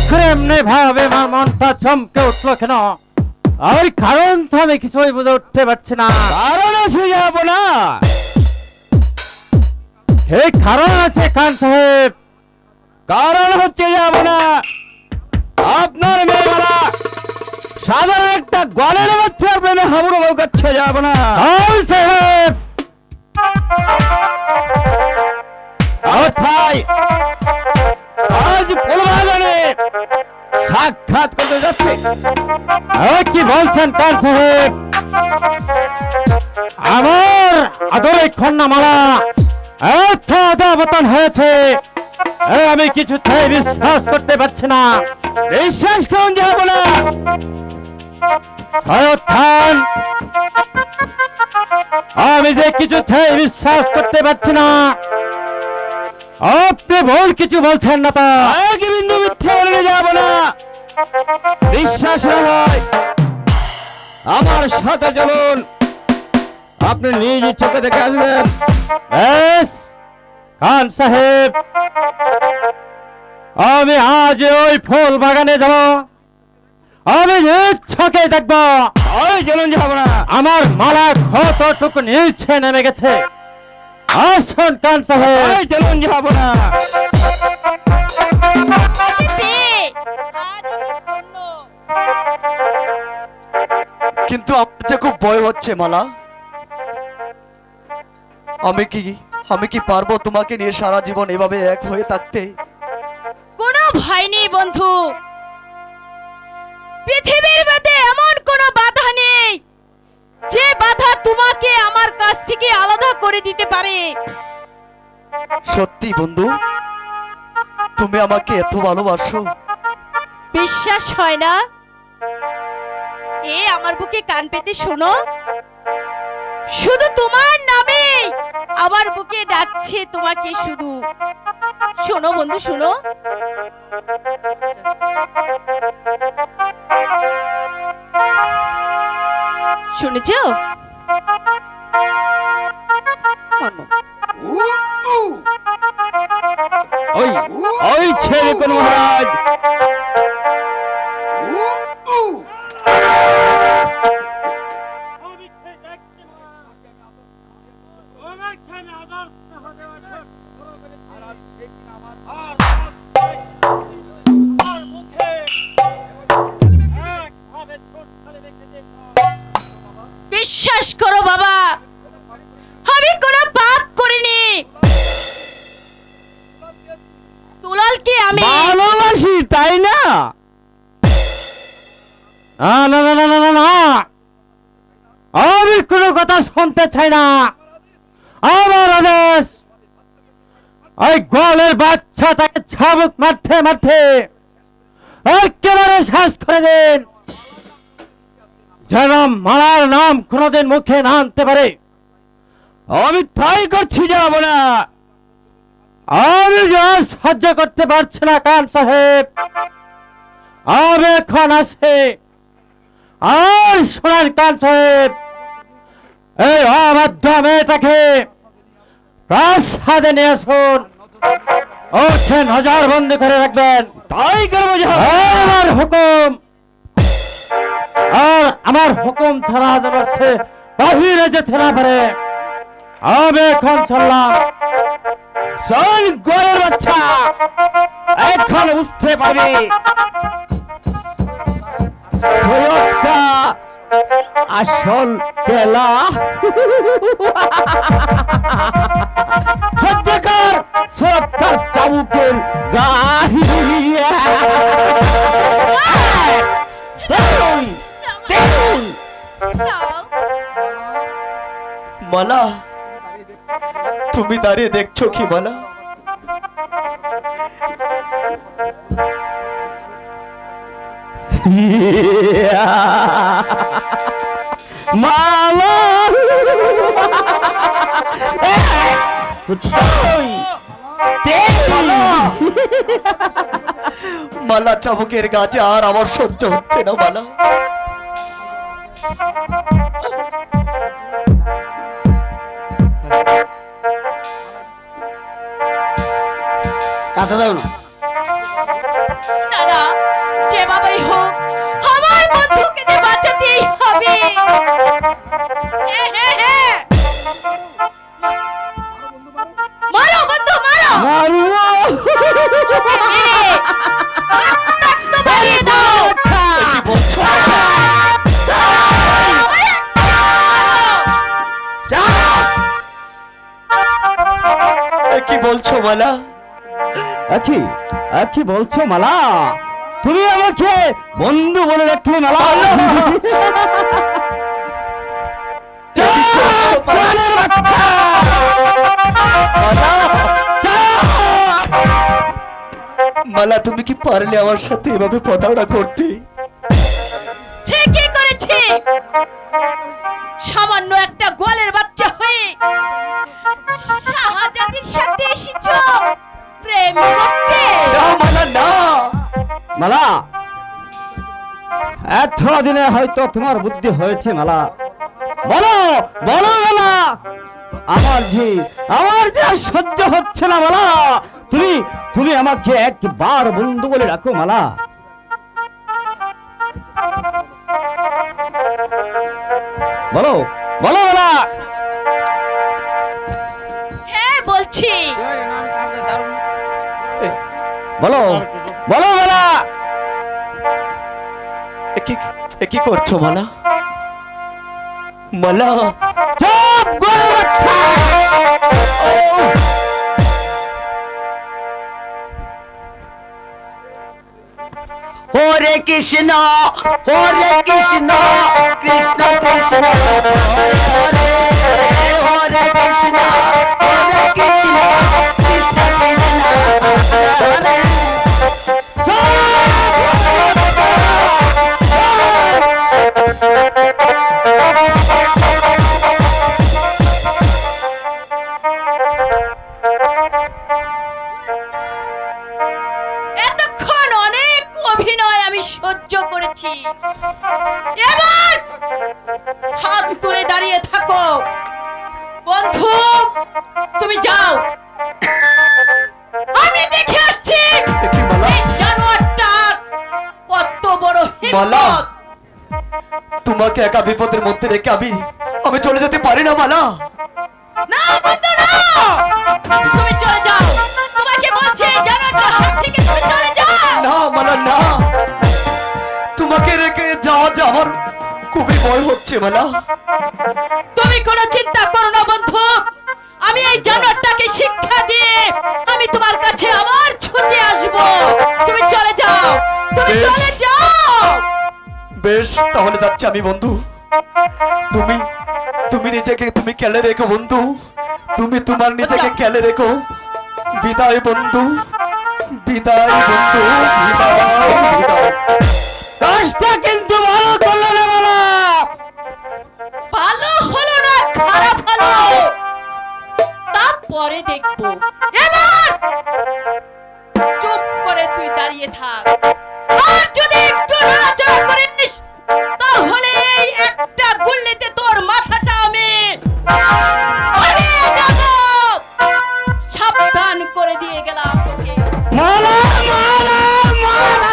করে এমনি ভাবে আমার মনটা চমকে উঠলো কেন? আর কারণ তো আমি কিছুই বুঝে উঠতে পারছি না। কারণ আছে যাব না, এই কারণ আছে খান সাহেব। কারণ হচ্ছে যাব না আপনার মেয়েরা সাধারণ একটা গলের বাচ্চার প্রেমে হাবুড়ো বউ করছে, যাব না। খান সাহেব আজ ফুলবাগানে সাক্ষাৎ করতে যাচ্ছে। কি বলছেন খান সাহেব? আমার আদরে কন্যামালা এত অবদান হয়েছে, আমি কিছুতেই বিশ্বাস করতে পারছি না। বিশ্বাস করুন, যাব না। খান, আমি যে কিছুতেই বিশ্বাস করতে পারছি না। আপনি ভুল কিছু বলছেন না তো? এক বিন্দু মিথ্যে বলে যাব না। বিশ্বাস না হয় আমার সাথে চলুন, আপনি নিজ চোখে দেখে আসবেন। খান সাহেব, আমি আজ ওই ফুল বাগানে যাব, আমি নিজ চোখে দেখব। ওই চলুন, যাব না। আমার মালা কতটুকু নিচে নেমে গেছে। আসুন খান সাহেব। ওই চলুন, যাব না। কিন্তু আমার যে খুব ভয় হচ্ছে মালা। আমি কি পারবো তোমাকে নিয়ে সারা জীবন এভাবে এক হয়ে থাকতে? কোনো ভয় নেই বন্ধু, পৃথিবীর মধ্যে এমন কোনো বাধা নেই যে বাধা তোমাকে আমার কাছ থেকে আলাদা করে দিতে পারে। সত্যি বন্ধু, তুমি আমাকে এত ভালোবাসো? বিশ্বাস হয় না? আমার বুকে কান পেতে শোনো, শুধু তোমার নামে আমার বুকে ডাকছে তোমাকে। শুধু শোনো বন্ধু, শোনো। শুনেছ? ওই ওই ছেলে কোন মহারাজ বিশ্বাস করো বাবা, আমি কোনো পাপ করিনি। দুলালকে আমি ভালোবাসি, তাই না? না না না না না না, আমি কোনো কথা শুনতে চাই না। আমার আদেশ, ওই গোয়ালের বাচ্চাটাকে ছাবুক মারতে মারতে একেবারে শেষ করে দিন, যেন মালার নাম কোনোদিন মুখে না আনতে পারে। আমি তাই করছি, যাব না। আমি যা সহ্য করতে পারছি না খান সাহেব, আমি এখন আসি। আর শোনান খান সাহেব, এই অবাধ্য মেয়েটাকে প্রাসাদে নিয়ে আসুন, ওকে নজরবন্দি করে রাখবেন। তাই করবো। আমার হুকুম, আর আমার হুকুম ছাড়া যেন সে বাহিরে যেতে না পারে। আমি এখন চললাম। শোন গোরের বাচ্চা, এখন বুঝতে পারবি সুরক্ষা আসল পেলা। সত্যকার সুরক্ষার চাবুকের গাহি। মালা, তুমি দাঁড়িয়ে দেখছো কি মালা? মালা মালা, চাবুকের গাছে আর আমার সহ্য হচ্ছে না মালা। কাছে যাও না। না না, যেভাবেই হোক আমার বন্ধুকে যে বাঁচাতেই হবে। মারো বন্ধু, মারো। মারিয়ে দাও। কি বলছো মালা? কি বলছো মালা? তুমি আমাকে বন্ধু বলে রাখলে মালা? মালা, তুমি কি পারলে আমার সাথে এভাবে প্রতারণা করতে? ঠিকই করেছি। সামান্য একটা গোয়ালের বাচ্চা হয়ে শাহজাদির সাথে এসেছো প্রেম করতে। না মালা, না। মালা, এতদিনে হয়তো তোমার বুদ্ধি হয়েছে মালা। বলো বলো মালা, আমার যে আর সহ্য হচ্ছে না মালা। তুমি আমাকে একবার বন্ধু বলে রাখো মালা। বলো বলো মালা। হ্যাঁ বলছি। বলো বলো মালা। কি করছো মালা? মালা, চুপ করে বাচ্চা। হরে কৃষ্ণ কৃষ্ণ কৃষ্ণ হরে হরে কৃষ্ণ কৃষ্ণ হরে। এতক্ষণ অনেক অভিনয় আমি সহ্য করেছি, এবার হাত তুলে দাঁড়িয়ে থাকো। বন্ধু তুমি যাও, আমি দেখে আসছি এই জানোয়ারটা কত বড় মালা, হিম্মত। তোমাকে একা বিপদের মধ্যে রেখে আমি চলে যেতে পারি না মালা। না বন্ধু না, তুমি চলে যাও। তোমাকে বলছি এই জানোয়ারটার হাত থেকে তুমি চলে যাও। না মালা, না। তোমাকে রেখে যাওয়া আমার খুবই ভয় হচ্ছে মালা। তুমি কোনো চিন্তা করো না বন্ধু, আমি এই জানোয়ারটাকে শিক্ষা দিয়ে আমি তোমার কাছে আবার ছুটে আসব। তুমি চলে যাও, তুমি বেশ। চলে যাও। বেশ, তাহলে যাচ্ছি আমি বন্ধু। তুমি নিজেকে খেলে রেখো বন্ধু। তুমি তোমার নিজেকে খেলে রেখো। বিদায় বন্ধু, বিদায় বন্ধু, বিদায়, বিদায়। কাজটা কিন্তু ভালো করলে না মালা। ভালো হলো না খারাপ হলো তারপরে দেখবো। এবার চুপ করে তুই দাঁড়িয়ে থাক, আর যদি একটু নড়াচড়া করিস তাহলে এই একটা গুল্লিতে তোর মাথাটা আমি উড়িয়ে দেব। সাবধান করে দিয়ে গেলাম তোকে। মালা মালা মালা।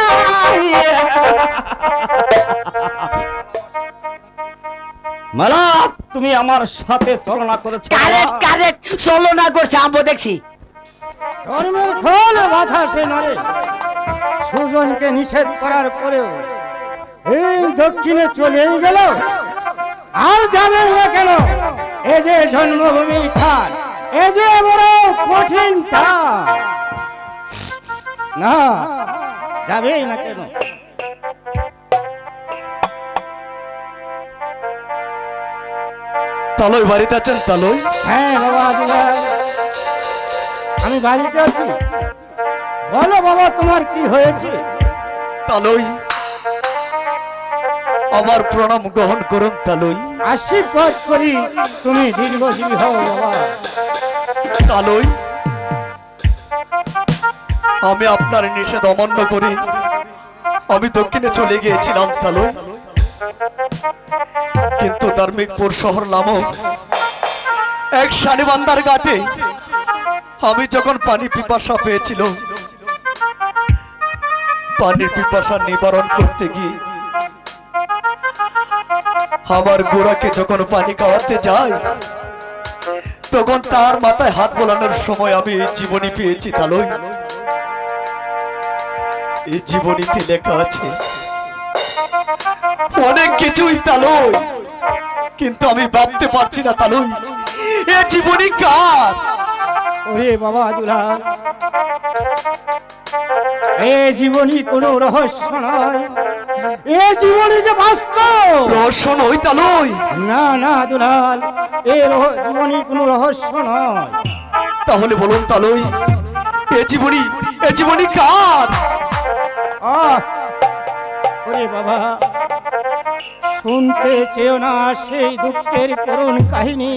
মালা, তুমি আমার সাথে তুলনা করেছো। কারেক্ট চলো না করছে আম্ব দেখছি। ধর্মের খোল বাধা সে নরে, সুজনকে নিষেধ করার পরেও এই দক্ষিণে চলেই গেল, আর যাবে না কেন? এ যে জন্মভূমি খান, এ যে বড় কঠিন কাজ। না, যাবেই না কেন? তালয় বাড়িতে আছেন? তালয়, হ্যাঁ বাবা আদিলাল, আমি বাড়িতে আছি। বলো বাবা, তোমার কি হয়েছে? তালয়, আমার প্রণাম গ্রহণ করুন তালয়। আশীর্বাদ করি তুমি দীর্ঘজীবী হও বাবা। তালয়, আমি আপনার নিষেধ অমান্য করি আমি দক্ষিণে চলে গিয়েছিলাম তালয়, কিন্তু ধার্মিকপুর শহর নামক এক শানিবান্দার ঘাটে আমি যখন পানি পিপাসা পেয়েছিল পানির পিপাসা নিবারণ করতে গিয়ে আমার গোড়াকে যখন পানি খাওয়াতে যায় তখন তার মাথায় হাত বোলানোর সময় আমি এই জীবনী পেয়েছি তালই। এই জীবনীতে লেখা আছে অনেক কিছুই তালই, কিন্তু আমি ভাবতে পারছি না তালই এ জীবনী কার। ওরে বাবা দুলাল, এ জীবনী কোনো রহস্য নয়, এ জীবনী যে বাস্তব। রহস্য নয় তালই? না না দুলাল, জীবনী কোনো রহস্য নয়। তাহলে বলুন তালই এ জীবনী কার? ওরে বাবা, শুনতে চেয়েও না সেই দুঃখের করুণ কাহিনী,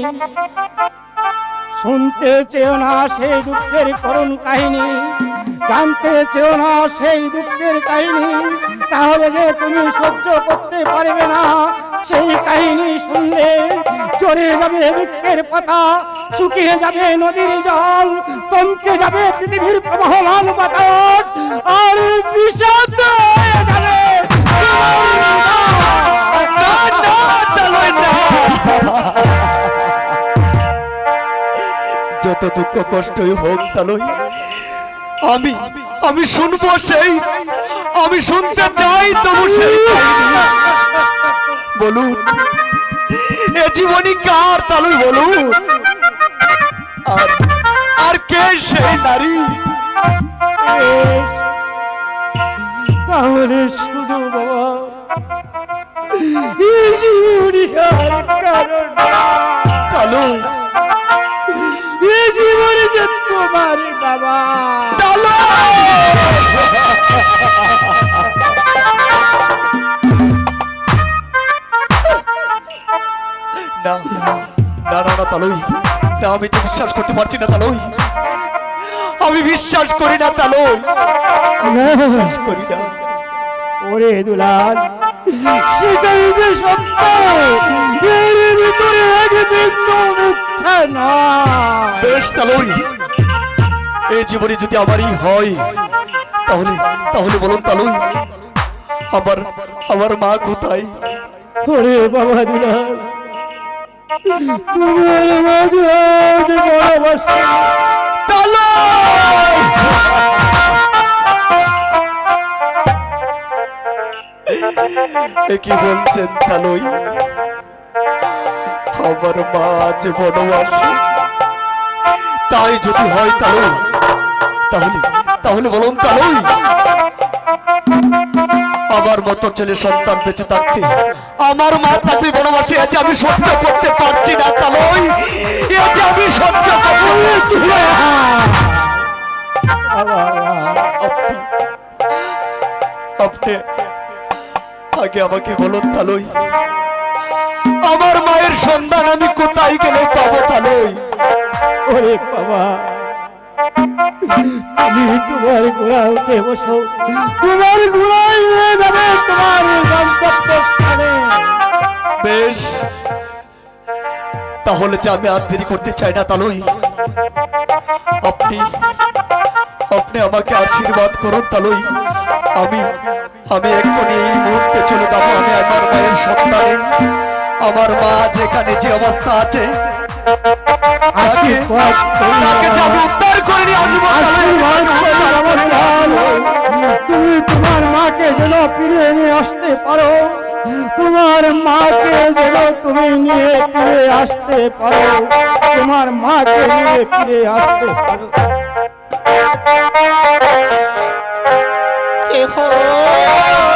শুনতে চেয়েও না সেই দুঃখের করুণ কাহিনী, জানতে চেয়েও না সেই দুঃখের কাহিনী। তাহলে যে তুমি সহ্য করতে পারবে না সেই কাহিনী শুনলে। চড়ে যাবে বৃক্ষের পাতা, শুকিয়ে যাবে নদীর জল, থমকে যাবে পৃথিবীর প্রবাহমান বাতাস, আর বিষাদ হয়ে যাবে যত দুঃখ কষ্টই হোক তালই, আমি শুনবো সেই, আমি শুনতে চাই তবু সেই কাহিনী। বলুন এ জীবনী কার তালই বলুন, আর কে সেই নারী? তাহলে শুধু বাবা এই জীবনী আর কারণ তালই, এই জীবনী যে তোমার বাবা। না না না না তালই, না আমি তো বিশ্বাস করতে পারছি না তালই, আমি বিশ্বাস করি না তালই, বিশ্বাস করি না। ওরে দুলাল, সেটাই যে সত্য, এর ভিতরে এক বিন্দু মিথ্যা না। বেশ তালই, এই জীবনে যদি আমারই হয় তাহলে তাহলে বলুন তালই আমার মা কোথায়? ওরে বাবা দুলাল, তোমার মাঝে আজ ভালোবাসা কি বলছেন তালই? আমার মা আজ বনবাসী, তাই যদি হয় তালই তাহলে তাহলে বলুন তালই আমার মতো ছেলে সন্তান বেঁচে থাকতে আমার মা তাকে বনবাসী আছে আমি সহ্য করতে পারছি না তালই, যে আমি সহ্য করতে পারছি না। আপনি আগে আমাকে বলুন তালই, আমার মায়ের সন্ধান আমি কোথায় গেলে পাবো তালই? ওরে বাবা, তুমি তোমার ঘোড়াতে বসো, তোমার ঘোড়ায় নিয়ে যাবে তোমার গন্তব্যস্থানে। বেশ, তাহলে যে আমি আর দেরি করতে চাই না তালই, আপনি আমাকে আশীর্বাদ করুন তালই। আমি এক্ষুনি এই মুহূর্তে চলে যাব, আমি আমার মায়ের সন্তানে, আমার মা যেখানে যে অবস্থা আছে তাকে যাব উদ্ধার করে নিয়ে আসবো। তুমি তোমার মাকে যেন ফিরে নিয়ে আসতে পারো, তোমার মাকে যেন তুমি নিয়ে ফিরে আসতে পারো, তোমার মাকে নিয়ে ফিরে আসতে পারো। কে হো